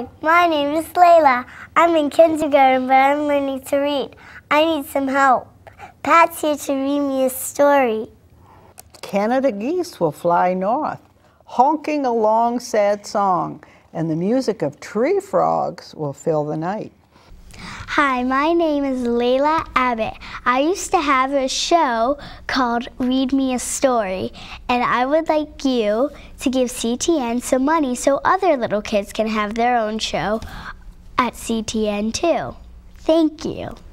Hi, my name is Layla. I'm in kindergarten, but I'm learning to read. I need some help. Pat's here to read me a story. Canada geese will fly north, honking a long, sad song, and the music of tree frogs will fill the night. Hi, my name is Layla Abbott. I used to have a show called Read Me a Story, and I would like you to give CTN some money so other little kids can have their own show at CTN too. Thank you.